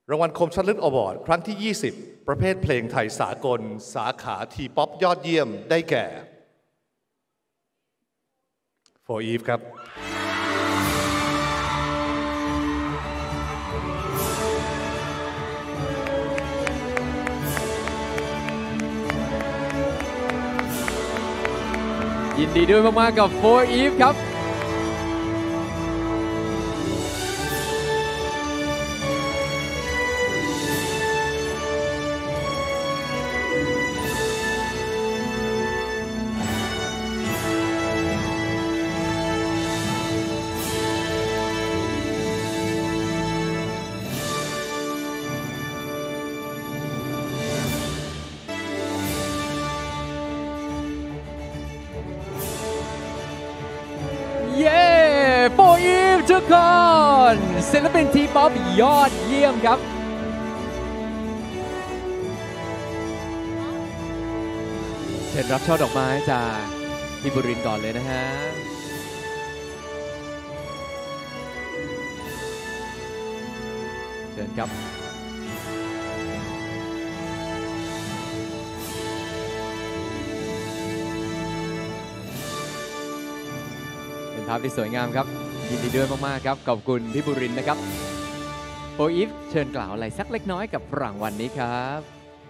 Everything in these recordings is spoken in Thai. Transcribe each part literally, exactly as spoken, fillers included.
รางวัลคมชัดลึกอวอร์ดครั้งที่ยี่สิบประเภทเพลงไทยสากลสาขาทีป๊อปยอดเยี่ยมได้แก่โฟร์อีฟครับยินดีด้วยมากๆกับโฟร์อีฟครับเย้โฟร์อีฟทุกคนศิลปินทีป๊อปยอดเยี่ยมครับเชิญรับช่อดอกไม้จากพี่บุรินทร์ก่อนเลยนะฮะเชิญครับภาพที่สวยงามครับยินดีด้วยมากๆครับขอบคุณพี่บุรินทร์นะครับโฟร์อีฟเชิญกล่าวอะไรสักเล็กน้อยกับรางวัลนี้ครับ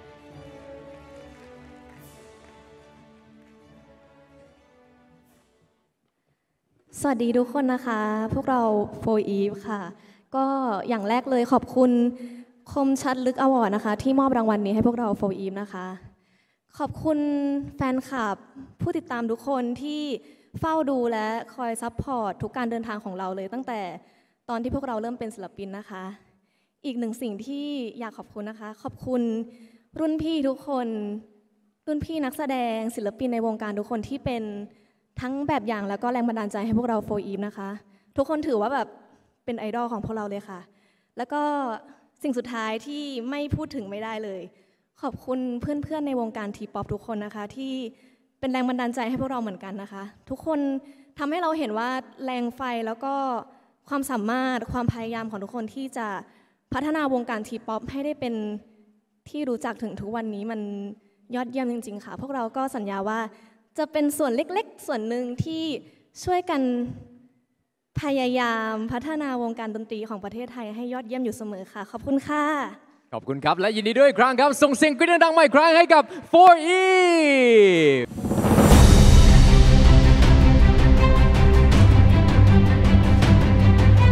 สวัสดีทุกคนนะคะพวกเราโฟร์อีฟค่ะก็อย่างแรกเลยขอบคุณคมชัดลึกอวอร์ดนะคะที่มอบรางวัลนี้ให้พวกเราโฟร์อีฟนะคะขอบคุณแฟนคลับผู้ติดตามทุกคนที่เฝ้าดูและคอยซัพพอร์ตทุกการเดินทางของเราเลยตั้งแต่ตอนที่พวกเราเริ่มเป็นศิลปินนะคะอีกหนึ่งสิ่งที่อยากขอบคุณนะคะขอบคุณรุ่นพี่ทุกคนรุ่นพี่นักแสดงศิลปินในวงการทุกคนที่เป็นทั้งแบบอย่างแล้วก็แรงบันดาลใจให้พวกเราโฟร์อีฟนะคะทุกคนถือว่าแบบเป็นไอดอลของพวกเราเลยค่ะแล้วก็สิ่งสุดท้ายที่ไม่พูดถึงไม่ได้เลยขอบคุณเพื่อนๆในวงการทีป๊อปทุกคนนะคะที่เป็นแรงบันดาลใจให้พวกเราเหมือนกันนะคะทุกคนทำให้เราเห็นว่าแรงไฟแล้วก็ความสามารถความพยายามของทุกคนที่จะพัฒนาวงการทีป๊อปให้ได้เป็นที่รู้จักถึงทุกวันนี้มันยอดเยี่ยมจริงๆค่ะพวกเราก็สัญญาว่าจะเป็นส่วนเล็กๆส่วนหนึ่งที่ช่วยกันพยายามพัฒนาวงการดนตรีของประเทศไทยให้ยอดเยี่ยมอยู่เสมอค่ะขอบคุณค่ะขอบคุณครับและยินดีด้วยอีกครั้งครับส่งเสียงกรี๊ดดังๆใหม่อีกครั้งให้กับโฟร์อีฟ